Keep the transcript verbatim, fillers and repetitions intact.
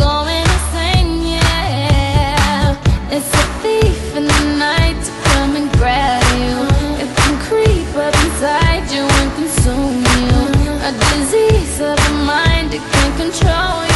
going insane, yeah. It's a thief in the night to come and grab you. It can creep up inside you and consume you. A disease of the mind, it can control you.